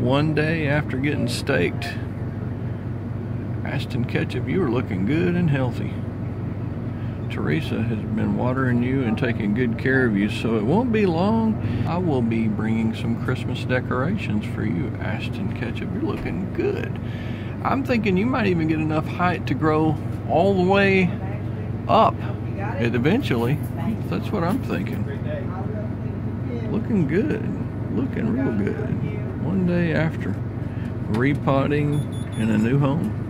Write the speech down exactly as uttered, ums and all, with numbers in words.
One day after getting staked, Ashton Ketchup, you are looking good and healthy. Teresa has been watering you and taking good care of you, so it won't be long. I will be bringing some Christmas decorations for you, Ashton Ketchup. You're looking good. I'm thinking you might even get enough height to grow all the way up eventually. That's what I'm thinking. Looking good. Looking real good. One day after repotting in a new home.